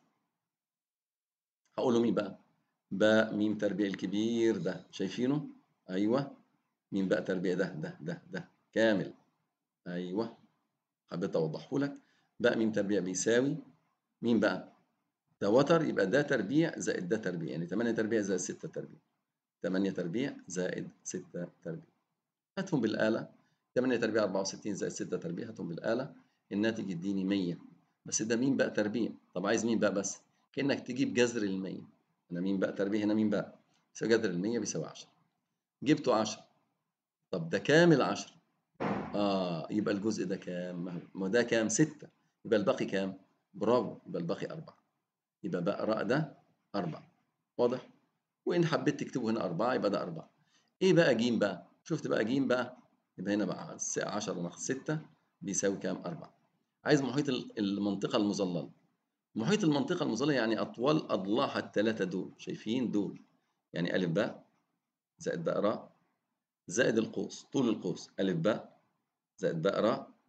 هقول له مين بقى؟ باء ميم تربيع الكبير ده، شايفينه؟ ايوه، مين بقى تربيع ده ده ده ده كامل، ايوه حبيت اوضحه لك. باء ميم تربيع بيساوي مين بقى؟ ده وتر، يبقى ده تربيع زائد ده تربيع، يعني ثمانية تربيع زائد ستة تربيع، ثمانية تربيع زائد ستة تربيع. هاتهم بالآلة، ثمانية تربيع أربعة وستين زائد ستة تربيع، هاتهم بالآلة، الناتج يديني مية. بس ده مين بقى تربيع؟ طب عايز مين بقى بس؟ كأنك تجيب جذر ال مية. هنا مين بقى تربيع؟ هنا مين بقى؟ يساوي جذر ال مية بيساوي عشرة. جبته عشرة. طب ده كامل عشرة. اه يبقى الجزء ده كام؟ ما هو ده كام؟ ستة. يبقى الباقي كام؟ برافو، يبقى الباقي أربعة. يبقى بقى راء ده أربعة. واضح؟ وإن حبيت تكتبه هنا أربعة يبقى ده أربعة. إيه بقى جيم بقى؟ شفت بقى جيم بقى؟ يبقى هنا بقى عشرة ناقص ستة بيساوي كام؟ أربعة. عايز محيط المنطقة المظللة. محيط المنطقة المظللة يعني أطوال أضلاعها الثلاثة دول، شايفين دول؟ يعني ألف باء زائد باء راء زائد القوس، طول القوس ألف باء زائد باء راء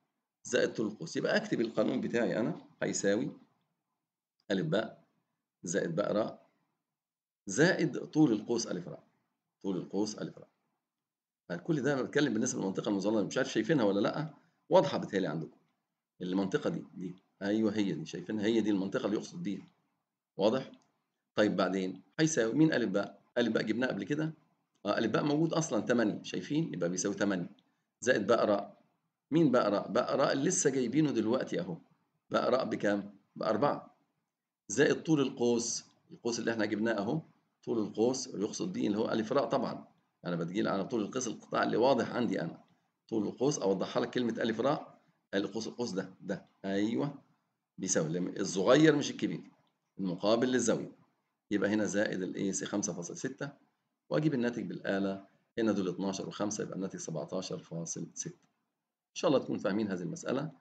زائد طول القوس. يبقى أكتب القانون بتاعي أنا هيساوي أ باء زائد باء راء زائد طول القوس أ راء. طول القوس أ راء. كل ده أنا باتكلم بالنسبة للمنطقة المظللة، مش عارف شايفينها ولا لأ؟ واضحة بيتهيأ لي عندكم. المنطقة دي دي أيوه هي دي، شايفينها؟ هي دي المنطقة اللي يقصد بيها. واضح؟ طيب بعدين هيساوي مين أ باء؟ أ باء جبناه قبل كده. اه أ باء موجود أصلا تمانية، شايفين؟ يبقى بيساوي تمانية زائد باء راء. مين باء راء؟ باء راء اللي لسه جايبينه دلوقتي أهو. باء راء بكام؟ بأربعة زائد طول القوس. القوس اللي احنا جبناه أهو. طول القوس يقصد بيه اللي هو أ راء طبعا. أنا بتجيل على طول القوس القطاع اللي واضح عندي أنا. طول القوس أوضحها لك كلمة أ راء. القوس القوس ده ده أيوه بيساوي الصغير مش الكبير المقابل للزاوية. يبقى هنا زائد الايه سي خمسة فاصلة ستة واجيب الناتج بالآلة. هنا دول اتناشر و5 يبقى الناتج سبعتاشر فاصلة ستة. ان شاء الله تكونوا فاهمين هذه المسألة.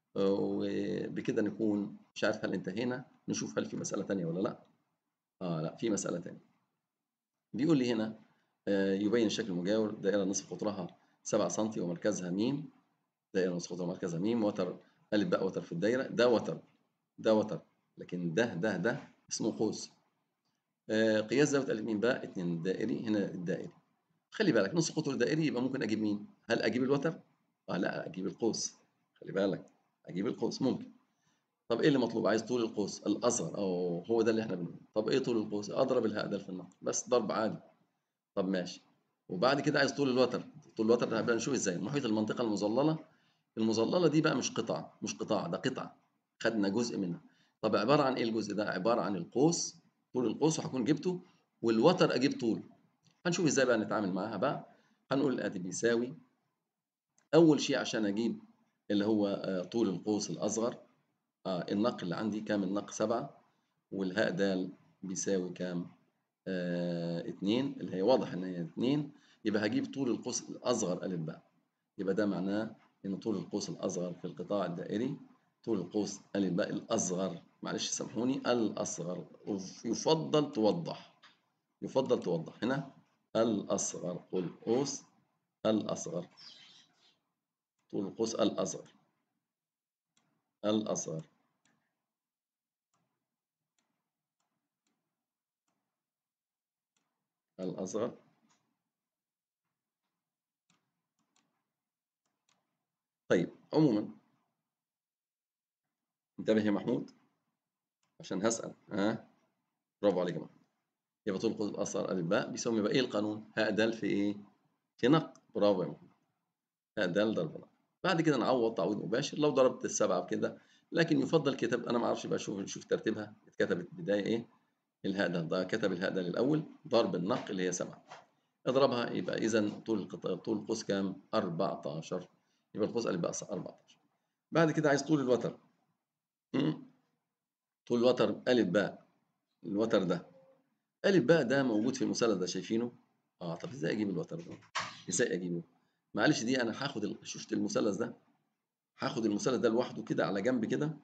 وبكده نكون مش عارف هل انتهينا. نشوف هل في مسألة تانية ولا لا. اه لا في مسألة تانية. بيقول لي هنا آه يبين الشكل المجاور دائرة نصف قطرها سبعة سم ومركزها م. دائرة نصف قطرها ومركزها م. وتر أ باء وتر في الدايرة. ده وتر ده وتر لكن ده ده ده اسمه قوس. آه قياس زاوية أ م باء اتنين دائري. هنا الدائري. خلي بالك نص قطر دائري يبقى ممكن اجيب مين؟ هل اجيب الوتر؟ اه لا اجيب القوس. خلي بالك اجيب القوس ممكن. طب ايه اللي مطلوب؟ عايز طول القوس الاصغر او هو ده اللي احنا بنقوله. طب ايه طول القوس؟ اضرب الهاء ده في النقط بس ضرب عادي. طب ماشي. وبعد كده عايز طول الوتر. طول الوتر ده هنبقى نشوف ازاي. محيط المنطقه المظلله. المظلله دي بقى مش قطع مش قطاع ده قطعه. خدنا جزء منها. طب عباره عن ايه الجزء ده؟ عباره عن القوس. طول القوس وهكون جبته. والوتر اجيب طول. هنشوف ازاي بقى نتعامل معاها بقى. هنقول الاتي بيساوي اول شيء عشان اجيب اللي هو آه، طول القوس الاصغر. آه النق اللي عندي كام؟ النق سبعة والهاء د بيساوي كام؟ آه اتنين اللي هي واضح ان هي اتنين. يبقى هجيب طول القوس الاصغر أ باء. يبقى ده معناه ان طول القوس الاصغر في القطاع الدائري. طول القوس أ باء الاصغر معلش سامحوني الاصغر. يفضل توضح. يفضل توضح هنا الاصغر. طول القوس الاصغر. طول القوس الأصغر. الأصغر. الأصغر. طيب عموما انتبه يا محمود عشان هسأل. ها برافو عليك يا محمود. يبقى طول القوس الأصغر أ باء بيساوي بقى إيه القانون؟ هاء د في إيه؟ في نق. برافو يا محمود. هاء د ضرب نق. بعد كده نعوض تعويض مباشر لو ضربت السبعة بكده. لكن يفضل كتاب أنا ما أعرفش بقى شوف شوف ترتيبها اتكتبت بداية إيه؟ الهاء د ده كتب الهاء د الأول ضرب النق اللي هي سبعة. اضربها يبقى إذا طول القطاع طول القوس كام؟ أربعتاشر. يبقى القوس أ باء أربعتاشر. بعد كده عايز طول الوتر. طول الوتر أ باء. الوتر ده أ باء ده موجود في المثلث ده شايفينه؟ اه طب ازاي اجيب الوتر ده؟ ازاي اجيبه؟ معلش دي انا هاخد ال- شفت المثلث ده؟ هاخد المثلث ده لوحده كده على جنب كده.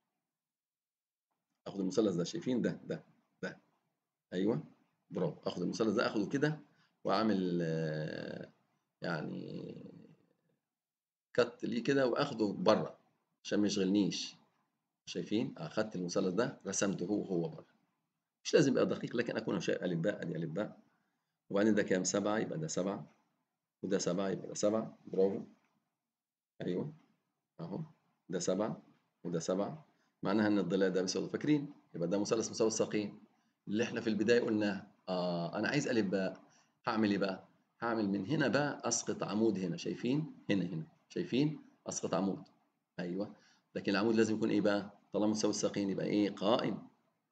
اخد المثلث ده شايفين ده ده ده ايوه برافو. اخد المثلث ده اخده كده واعمل آه، يعني كت ليه كده واخده بره عشان ما يشغلنيش. شايفين؟ اخدت المثلث ده رسمته هو هو بره. مش لازم يبقى دقيق لكن اكون شايف أ باء ادي أ باء. وبعدين ده كام؟ سبعة يبقى ده سبعة. وده سبعة يبقى ده سبعة. برافو. أيوه أهو. ده سبعة وده سبعة. معناها إن الضلع ده بيساوي فاكرين؟ يبقى ده مثلث مساوي الساقين اللي إحنا في البداية قلناها. آه أنا عايز أ باء. هعمل إيه بقى؟ هعمل من هنا بقى أسقط عمود هنا شايفين؟ هنا هنا شايفين؟ أسقط عمود. أيوه. لكن العمود لازم يكون إيه بقى؟ طالما مساوي الساقين يبقى إيه؟ قائم.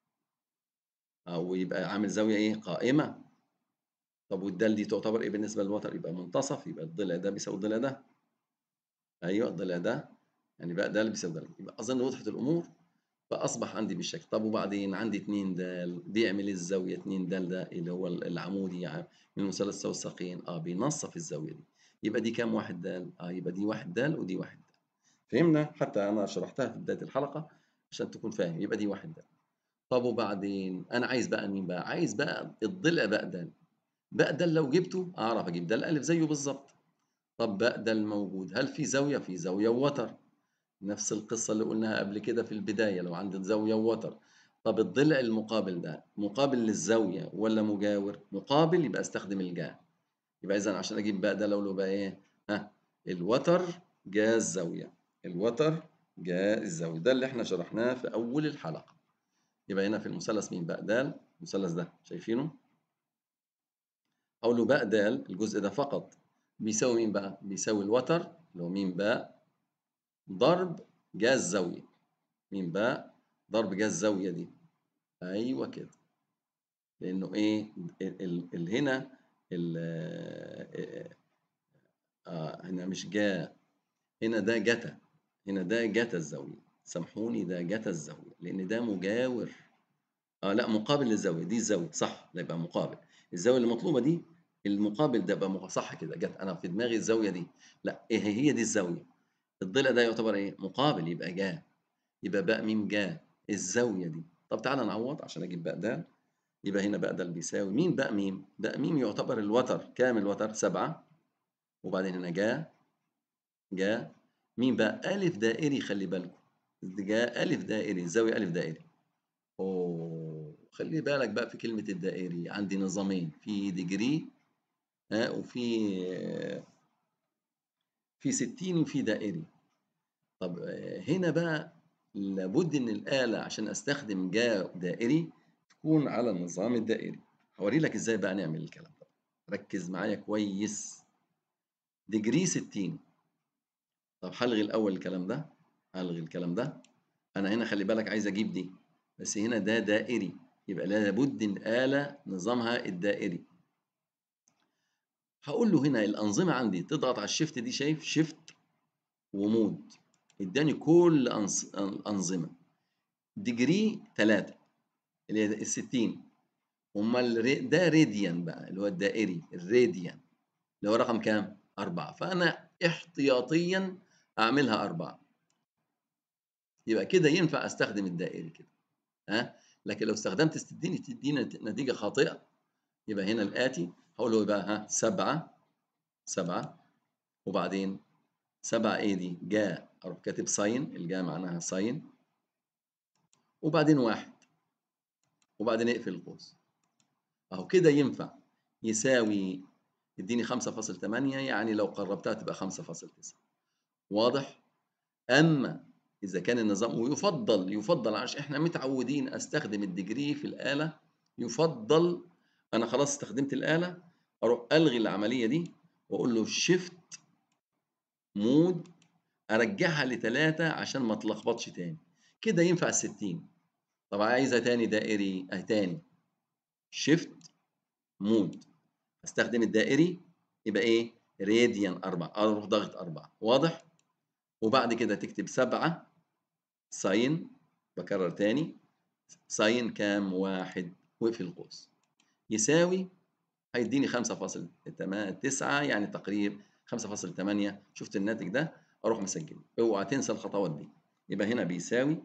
أو يبقى عامل زاوية إيه؟ قائمة. طب والدال دي تعتبر إيه بالنسبة للوتر؟ يبقى منتصف. يبقى الضلع ده بيساوي الضلع ده. ايوه الضلع ده يعني بقى ده اللي بيساوي ده. يبقى اظن وضحت الامور. فاصبح عندي بالشكل. طب وبعدين عندي اتنين د بيعمل ايه الزاويه اتنين د ده اللي هو العمودي يعني من مثلث سوي الساقين. اه بينصف الزاويه دي. يبقى دي كام واحد د؟ اه يبقى دي واحد د ودي واحد د. فهمنا؟ حتى انا شرحتها في بدايه الحلقه عشان تكون فاهم. يبقى دي واحد د. طب وبعدين انا عايز بقى مين بقى؟ عايز بقى الضلع بقى د. بقى ده لو جبته اعرف اجيب ده الالف زيه بالظبط. طب بقى ده الموجود هل في زاويه؟ في زاويه ووتر. نفس القصة اللي قلناها قبل كده في البداية، لو عندي زاوية ووتر. طب الضلع المقابل ده مقابل للزاوية ولا مجاور؟ مقابل، يبقى استخدم الجا. يبقى إذا عشان أجيب بقى ده لو له بقى إيه؟ ها، الوتر جا الزاوية، الوتر جا الزاوية، ده اللي إحنا شرحناه في أول الحلقة. يبقى هنا في المثلث مين بقى؟ د. المثلث ده شايفينه؟ أقول له بقى د الجزء ده فقط بيساوي مين بقى؟ بيساوي الوتر اللي هو مين بقى ضرب جا الزاوية. مين بقى ضرب جا الزاوية دي. أيوه كده. لأنه إيه؟ ال ال ال هنا ال آه آه، هنا مش جا، هنا ده جتا، هنا ده جتا الزاوية. سامحوني، ده جتا الزاوية لأن ده مجاور. اه لا، مقابل للزاوية دي الزاوية صح، لا يبقى مقابل. الزاوية اللي مطلوبة دي المقابل ده يبقى مق- صح كده، جت أنا في دماغي الزاوية دي. لا، إيه هي دي الزاوية. الضلع ده يعتبر إيه؟ مقابل، يبقى جا. يبقى باء ميم جا الزاوية دي. طب تعالى نعوض عشان أجيب باء ده. يبقى هنا باء ده اللي بيساوي مين باء ميم؟ باء ميم يعتبر الوتر، كام الوتر؟ سبعة. وبعدين هنا جا، جا مين بقى؟ ألف دائري، خلي بالكم. جا ألف دائري، الزاوية ألف دائري. أوه، خلي بالك بقى في كلمة الدائري، عندي نظامين، في ديجري ها، وفي في ستين وفي دائري. طب آه، هنا بقى لابد إن الآلة عشان أستخدم جا دائري تكون على النظام الدائري. هوري لك إزاي بقى نعمل الكلام ده. ركز معايا كويس. ديجري ستين. طب هلغي الأول الكلام ده، هلغي الكلام ده. أنا هنا خلي بالك عايز أجيب دي، بس هنا ده دائري، يبقى لابد إن الآلة نظامها الدائري. هقول له هنا الأنظمة عندي تضغط على الشيفت دي، شايف شيفت ومود، اداني كل أنص- الأنظمة. ديجري ثلاثة اللي هي ال ستين. امال الري- ده راديان بقى اللي هو الدائري، الراديان اللي هو رقم كام؟ أربعة. فأنا احتياطيا أعملها أربعة. يبقى كده ينفع أستخدم الدائري كده. ها، لكن لو استخدمت تديني تديني نتيجة خاطئة. يبقى هنا الآتي هقول له بقى ها سبعة، سبعة. وبعدين سبعة ايه دي؟ جا، اروح كاتب ساين، الجا معناها ساين. وبعدين واحد، وبعدين اقفل القوس. اهو كده ينفع. يساوي، اديني خمسة فاصل ثمانية، يعني لو قربتها تبقى خمسة فاصل تسعة. واضح؟ اما اذا كان النظام، ويفضل يفضل عشان احنا متعودين استخدم الديجري في الآلة، يفضل انا خلاص استخدمت الآلة اروح الغي العملية دي واقول له شيفت مود، ارجعها لثلاثة عشان ما اتلخبطش تاني. كده ينفع الستين. طب عايزها تاني دائري، اه تاني شيفت مود، استخدم الدائري، يبقى ايه؟ راديان أربعة، اروح ضغط أربعة. واضح؟ وبعد كده تكتب سبعة ساين، بكرر تاني ساين كام؟ واحد، واقفل القوس. يساوي، هيديني خمسة فاصل تسعة، يعني تقريب خمسة فاصل ثمانية. شفت الناتج ده؟ اروح مسجله. اوعى تنسى الخطوات دي. يبقى هنا بيساوي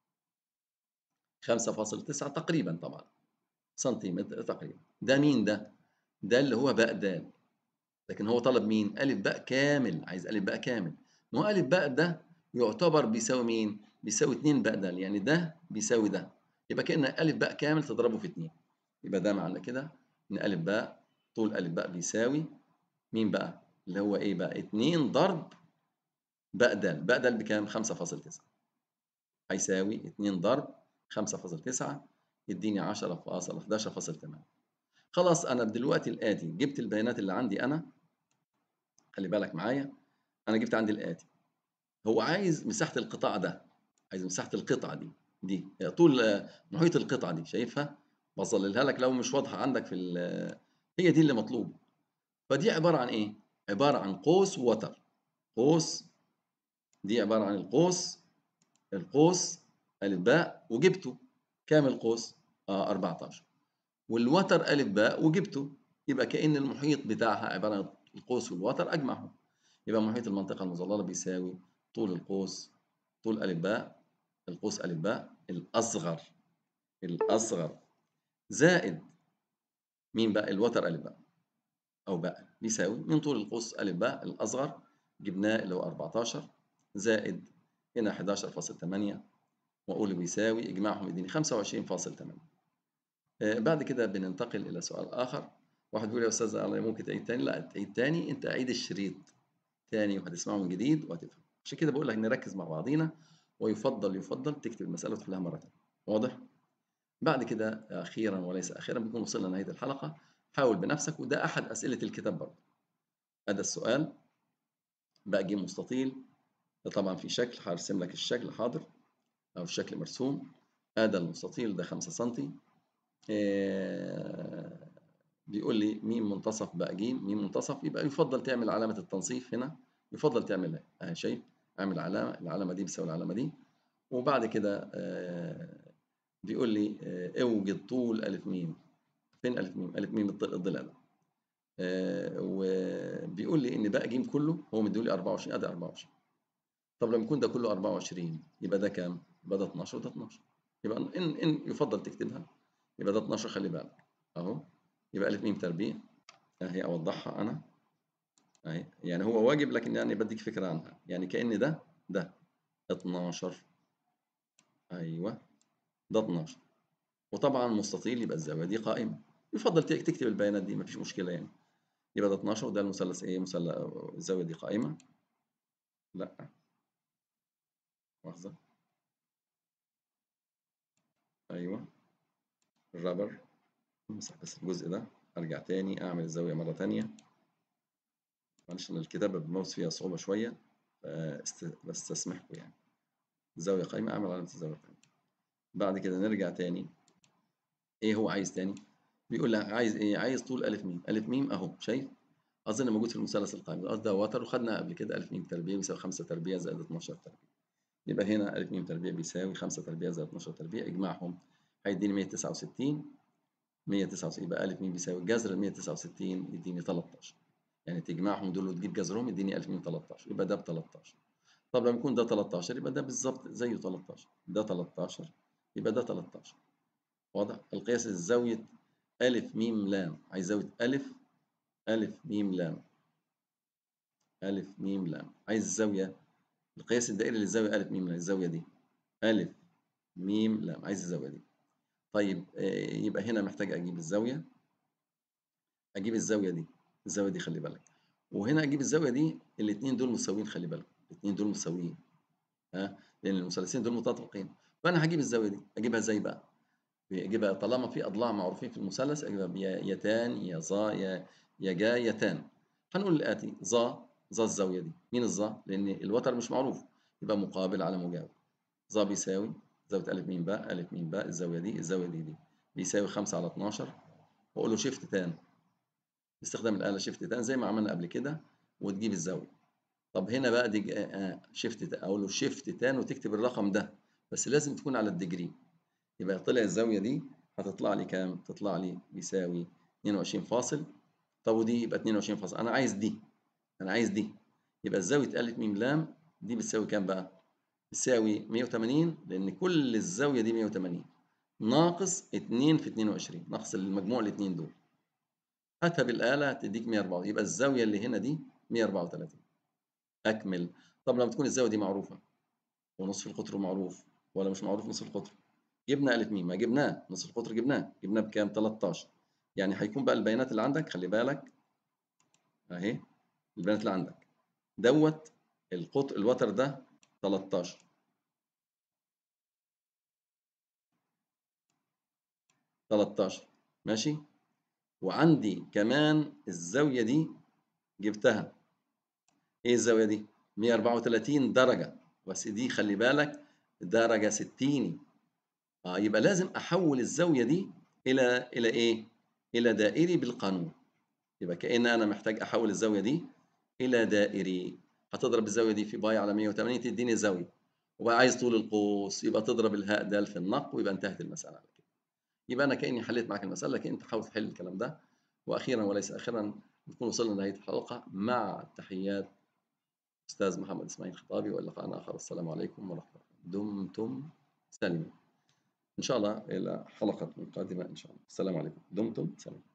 خمسة فاصل تسعة تقريبا، طبعا سنتيمتر تقريبا. ده مين ده؟ ده اللي هو باء د. لكن هو طلب مين؟ ألف باء كامل، عايز ألف باء كامل. ما هو ألف باء ده يعتبر بيساوي مين؟ بيساوي اتنين باء د، يعني ده بيساوي ده. يبقى كأن ألف باء كامل تضربه في اتنين. يبقى ده معنى كده إن ألف باء، طول ألف باء بيساوي مين بقى؟ اللي هو إيه بقى؟ اتنين ضرب باء د. باء د بكام؟ خمسة فاصل تسعة. هيساوي اتنين ضرب خمسة فاصل تسعة، يديني عشرة فاصل حداشر فاصل ثمانية. خلاص أنا دلوقتي الآتي جبت البيانات اللي عندي أنا. خلي بالك معايا، أنا جبت عندي الآتي. هو عايز مساحة القطاع ده، عايز مساحة القطعة دي، دي طول آه، محيط القطعة دي، شايفها؟ بظللها لك لو مش واضحة عندك في ال- هي دي اللي مطلوب. فدي عبارة عن إيه؟ عبارة عن قوس ووتر. قوس، دي عبارة عن القوس، القوس ألف باء وجبته كام القوس؟ آه أربعتاشر. والوتر ألف باء وجبته، يبقى كأن المحيط بتاعها عبارة عن القوس والوتر أجمعهم. يبقى محيط المنطقة المظللة بيساوي طول القوس، طول ألف باء، القوس ألف باء الأصغر، الأصغر زائد مين بقى؟ الوتر ألف باء أو باء، بيساوي من طول القوس ألف باء الأصغر جبناه اللي هو أربعتاشر، زائد هنا إحدى عشر فاصل ثمانية وأقول بيساوي، إجماعهم يديني خمسة وعشرين فاصل ثمانية. آه بعد كده بننتقل إلى سؤال آخر. واحد بيقول يا أستاذ الله ممكن تعيد تاني؟ لا تعيد تاني، أنت عيد الشريط تاني وهتسمعه من جديد وهتفهم. عشان كده بقول لك نركز مع بعضينا، ويفضل يفضل تكتب المسألة وتحلها مرة تانية. واضح؟ بعد كده أخيرا وليس أخيرا بنكون وصلنا لنهاية الحلقة. حاول بنفسك، وده أحد أسئلة الكتاب برضه. هذا السؤال بقى ج مستطيل، ده طبعا في شكل هرسم لك الشكل حاضر أو الشكل مرسوم. هذا المستطيل ده خمسة سنتي. آه بيقول لي ميم منتصف بقى ج، ميم منتصف، يبقى يفضل تعمل علامة التنصيف هنا، يفضل تعملها اهي. شايف؟ اعمل علامة، العلامة دي بتساوي العلامة دي. وبعد كده آه بيقول لي آه اوجد طول ألف ميم. فين ألف ميم؟ ألف ميم الضلع ده. آه وبيقول لي إن باقي ج كله هو مديولي أربعة وعشرين، أدي أربعة وعشرين. طب لما يكون ده كله أربعة وعشرين يبقى ده كام؟ يبقى ده اتناشر وده اتناشر. يبقى إن إن يفضل تكتبها، يبقى ده اتناشر. خلي بالك أهو، يبقى ألف ميم تربيع أهي، أوضحها أنا أهي. يعني هو واجب، لكن يعني بديك فكرة عنها. يعني كأن ده ده اتناشر، أيوه ده اتناشر. وطبعا مستطيل يبقى الزاوية دي قائمة. يفضل تكتب البيانات دي، مفيش مشكلة يعني. يبقى ده اتناشر، وده المثلث ايه؟ مثلث الزاويه دي قائمه. لا لحظه، ايوه الرابر. امسح بس الجزء ده، ارجع تاني اعمل الزاويه مره تانيه. معلش ان الكتابه بالماوس فيها صعوبه شويه، بستسمحكم يعني. الزاويه قائمه، اعمل علامه الزاويه قائمه. بعد كده نرجع تاني. ايه هو عايز تاني؟ بيقول لك عايز ايه؟ عايز طول الف ميم. الف ميم اهو، شايف؟ اظن موجود في المثلث القائم. الارض ده وتر، وخدنا قبل كده الف ميم تربيع بيساوي خمسة تربيع زائد اتناشر تربيع. يبقى هنا ألف ميم تربيع بيساوي خمسة تربيع زائد اتناشر تربيع، اجمعهم هيديني مية وتسعة وستين. مية وتسعة وستين يبقى ألف ميم بيساوي جذر مية وتسعة وستين يديني تلتاشر. يعني تجمعهم دول وتجيب جذرهم يديني ألف ميم تلتاشر، يبقى ده ب تلتاشر. طب لما يكون ده تلتاشر يبقى ده بالظبط زيه تلتاشر، ده تلتاشر يبقى ده تلتاشر. واضح؟ القياس الزاوية ألف ميم لام، عايز زاوية ألف ألف ميم لام. ألف ميم لام عايز الزاوية، القياس الدائري للزاوية ألف ميم لام، الزاوية دي ألف ميم لام، عايز الزاوية دي. طيب يبقى هنا محتاج أجيب الزاوية، أجيب الزاوية دي، الزاوية دي خلي بالك. وهنا أجيب الزاوية دي، الاتنين دول مساويين، خلي بالك الاتنين دول مساويين، ها، لأن المثلثين دول متطابقين. فأنا هجيب الزاوية دي، أجيبها إزاي بقى؟ أجيبها طالما في أضلاع معروفين في المثلث، أجيبها يا يا تان يا ظا يا يا جا يا تان. هنقول الآتي: ظا، ظا الزاوية دي، مين الظا؟ لأن الوتر مش معروف، يبقى مقابل على مجاور. ظا بيساوي زاوية ألف ميم باء، ألف ميم باء الزاوية دي، الزاوية دي دي بيساوي خمسة على اتناشر. وأقول له شيفت تان، باستخدام الآلة شيفت تان زي ما عملنا قبل كده، وتجيب الزاوية. طب هنا بقى دي آه شيفت تان، أقول له شيفت تان وتكتب الرقم ده، بس لازم تكون على الديجري. يبقى طلع الزاوية دي هتطلع لي كام؟ تطلع لي بيساوي اتنين وعشرين فاصل. طب ودي يبقى اتنين وعشرين فاصل، أنا عايز دي، أنا عايز دي. يبقى الزاوية ألف ميم لام دي بتساوي كام بقى؟ بتساوي مية وتمانين، لأن كل الزاوية دي مية وتمانين ناقص اتنين في اتنين وعشرين، ناقص المجموع الاتنين دول. هاتها بالآلة هتديك مية وأربعة، يبقى الزاوية اللي هنا دي مية وأربعة وتلاتين. أكمل. طب لما تكون الزاوية دي معروفة ونصف القطر معروف، ولا مش معروف نصف القطر؟ جبنا ألف ميم، ما جبناه نصف القطر، جبناه جبناه بكام؟ تلتاشر. يعني هيكون بقى البيانات اللي عندك، خلي بالك أهي البيانات اللي عندك دوت القطر الوتر ده تلتاشر، تلتاشر ماشي. وعندي كمان الزاوية دي جبتها، ايه الزاوية دي؟ مية وأربعة وتلاتين درجة، بس دي خلي بالك درجة ستيني. اه يبقى لازم احول الزاوية دي الى الى ايه؟ الى دائري بالقانون. يبقى كأن انا محتاج احول الزاوية دي الى دائري. هتضرب الزاوية دي في باي على مية وتمانين تديني زاوية، وبقى عايز طول القوس، يبقى تضرب الهاء دال في النق، ويبقى انتهت المسألة على كده. يبقى انا كأني حليت معاك المسألة، لكن انت حاول تحل الكلام ده. واخيرا وليس اخيرا، نكون وصلنا لنهاية الحلقة. مع تحيات أستاذ محمد إسماعيل خطابي، وإلى لقاء آخر. السلام عليكم ورحمة الله. دمتم سالمين. إن شاء الله إلى حلقة قادمة إن شاء الله. السلام عليكم. دمتم سالمين.